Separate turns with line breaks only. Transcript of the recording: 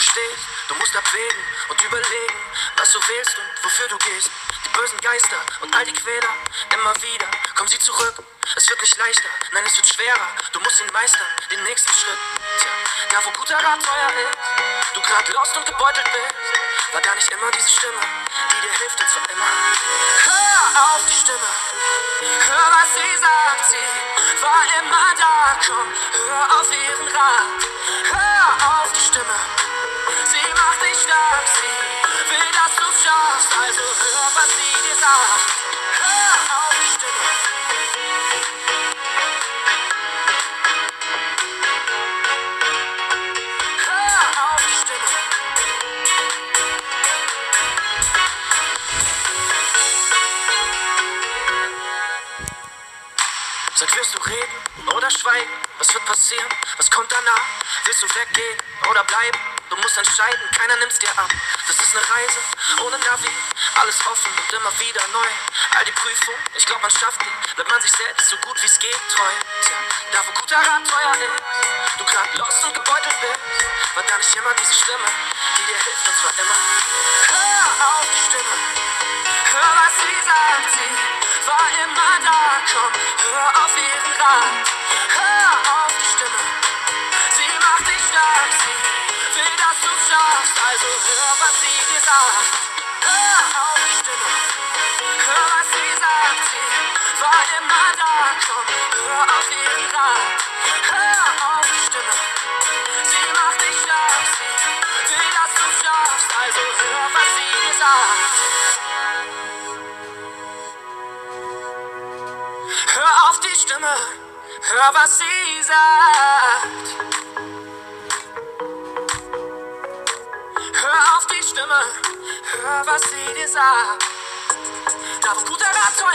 stehst, du musst abwägen und überlegen, was du wählst und wofür du gehst. Die bösen Geister und all die Quäler, immer wieder kommen sie zurück. Es wird nicht leichter, nein, es wird schwerer. Du musst ihn meistern, den nächsten Schritt. Tja, da wo guter Rat teuer ist, du grad lost und gebeutelt bist, war da nicht immer diese Stimme, die dir hilft und zwar immer. Hör auf die Stimme, hör was sie sagt, sie war immer da, komm, hör auf ihren Rat. Hör auf die Stimme, sie macht dich stark, sie will, dass du's schaffst, also hör, was sie dir sagt. Hör auf die Stimme. Hör auf die Stimme. Sag, wirst du reden oder schweigen? Was wird passieren? Was kommt danach? Willst du weggehen oder bleiben? Du musst entscheiden, keiner nimmt's dir ab. Das ist eine Reise ohne Navi, alles offen und immer wieder neu. All die Prüfungen, ich glaub man schafft die, bleibt man sich selbst so gut wie's geht treu. Tja, da wo guter Rat teuer ist, du grad lost und gebeutelt bist, war da nicht immer diese Stimme, die dir hilft und zwar immer. Hör auf die Stimme, hör was sie sagt, sie war immer da, komm, hör auf ihren Rat. Hör auf die Stimme, sie macht dich stark, sie will, dass du's schaffst, also hör, was sie dir sagt. Hör auf die Stimme, hör, was sie sagt, sie war immer da, komm, hör auf ihren Rat. Hör auf die Stimme, sie macht dich stark, sie will, dass du's schaffst, also hör, was sie dir sagt. Hör auf die Stimme, hör, was sie sagt. Hör auf die Stimme, hör, was sie dir sagt. Da wo guter Rat teuer